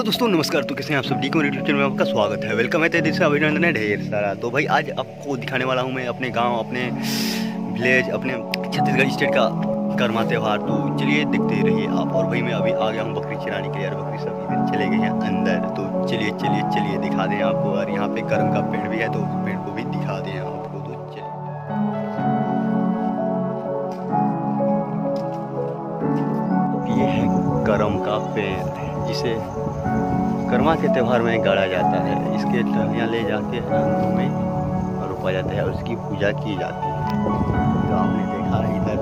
Hello दोस्तों, नमस्कार। तो कैसे हैं आप सब? डी यूट्यूब चैनल में आपका स्वागत है। वेलकम है, तेरे से अभिनंदन है ढेर सारा। तो भाई आज आपको दिखाने वाला हूं मैं अपने गांव, अपने विलेज, अपने छत्तीसगढ़ स्टेट का कर्मा त्यौहार। तो चलिए देखते रहिए आप। और भाई मैं अभी आ गया हूं बकरी चराने के लिए यार। बकरी सब इधर चले गए हैं अंदर। तो चलिए चलिए चलिए दिखा दें आपको। और यहाँ पे कर्म का पेड़ भी है, तो पेड़ को भी दिखा दें आपको। तो चलिए, ये है करम का पेड़ जिसे कर्मा के त्यौहार में गाड़ा जाता है। इसके टहनियाँ ले जाके अंगों में रोपा जाता है और उसकी पूजा की जाती है। तो आपने देखा इधर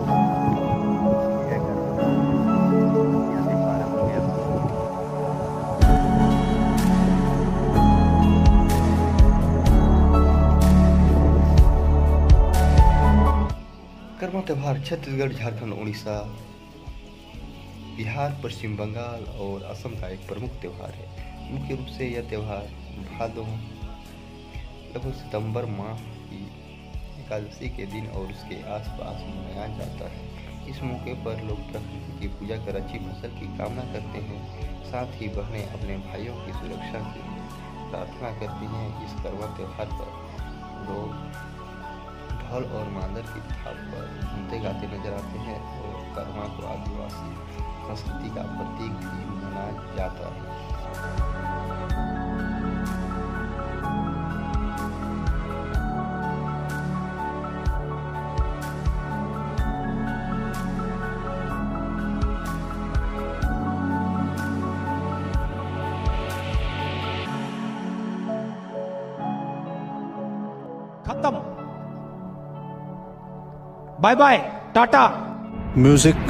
कर्मा त्यौहार छत्तीसगढ़, झारखंड, उड़ीसा, बिहार, पश्चिम बंगाल और असम का एक प्रमुख त्यौहार है। मुख्य रूप से यह त्यौहार भादों लगभग सितंबर माह की एकादशी के दिन और उसके आसपास मनाया जाता है। इस मौके पर लोग प्रकृति की पूजा कर अच्छी फसल की कामना करते हैं। साथ ही बहनें अपने भाइयों की सुरक्षा के लिए प्रार्थना करती हैं। इस कर्मा त्यौहार पर लोग ढोल और मांदर की थाप पर घूमते गाते नजर आते हैं और कर्मा को आदिवासी संस्कृति का प्रतीक भी माना जाता है। खत्म, बाय बाय, टाटा। म्यूजिक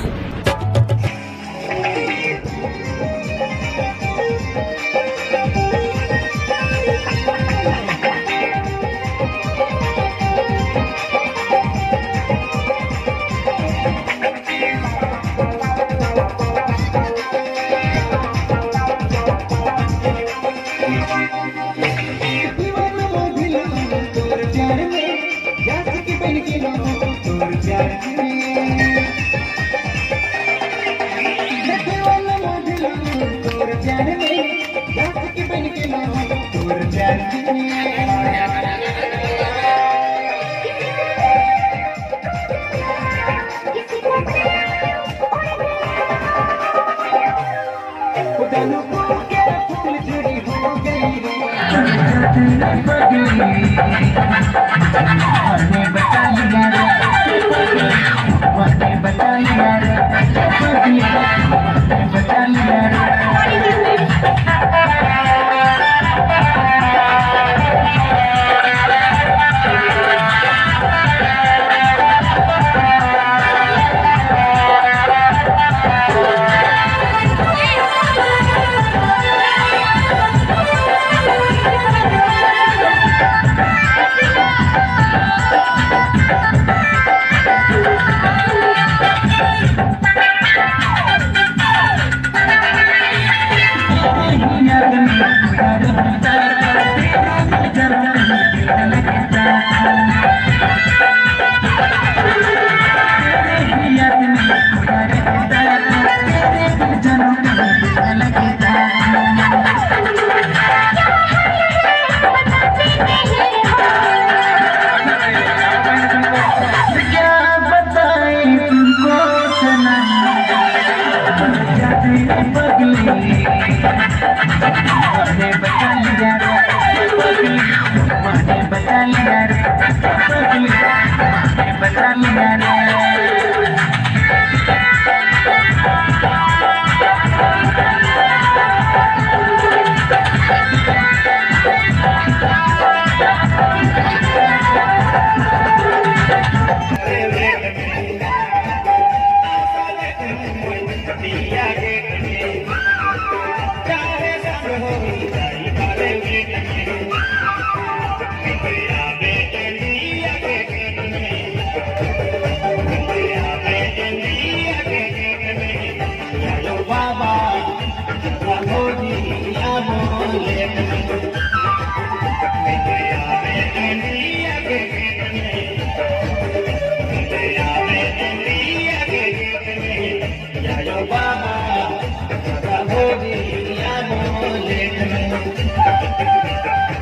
पेट में